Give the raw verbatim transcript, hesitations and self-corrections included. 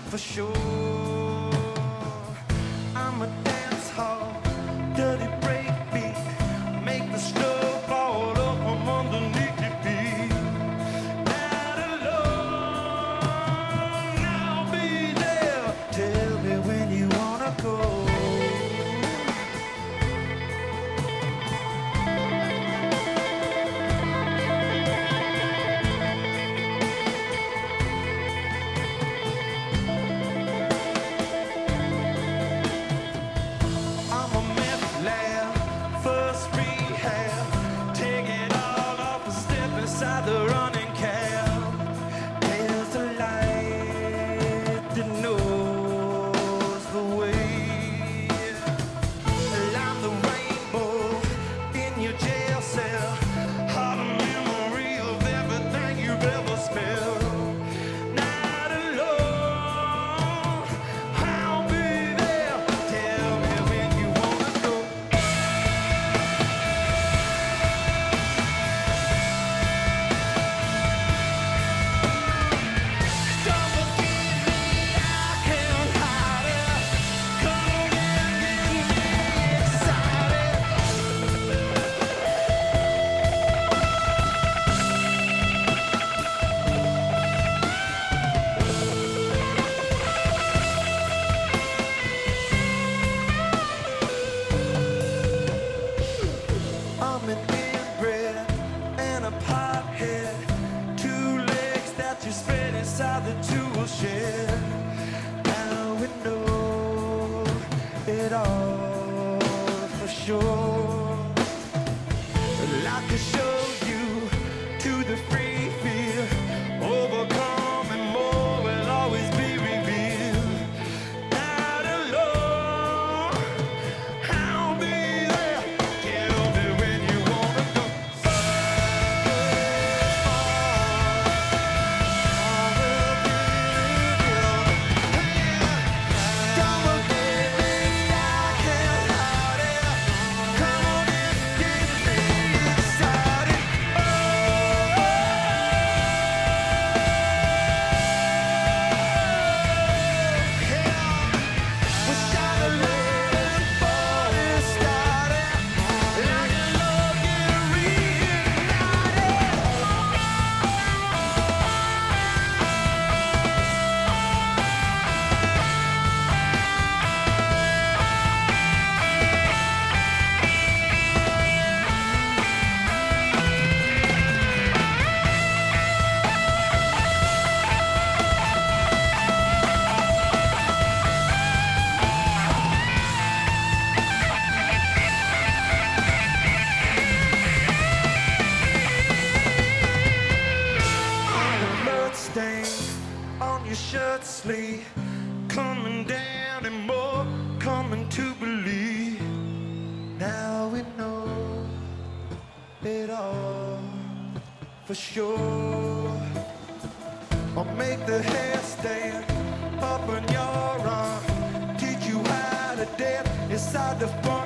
for sure. I'm a dance hall, dirty break beat, make the snow fall up from underneath your feet. Not alone, I'll be there. Tell me when you wanna go. Inside the running cab, there's a light that knows the way. I'm the rainbow in your jail cell, heart and memory of everything you've ever spelled. Not alone, I'll be there. Tell me when you wanna go. I'm an inbred and a pothead, two legs that you spread inside the tool shed. Now we know it all for sure. I could show you to the free field, overcome and more will always be revealed. Not alone, I'll be there. Tell me when you wanna go. Don't forget me, I can't hide it. Come on and get me excited. We shot a little before it started, like a love getting reignited. Blood stain on your shirt sleeve, coming down and more, coming to believe. Now we know it all for sure. I'll make the hair stand up on your arm, teach you how to dance inside the fun.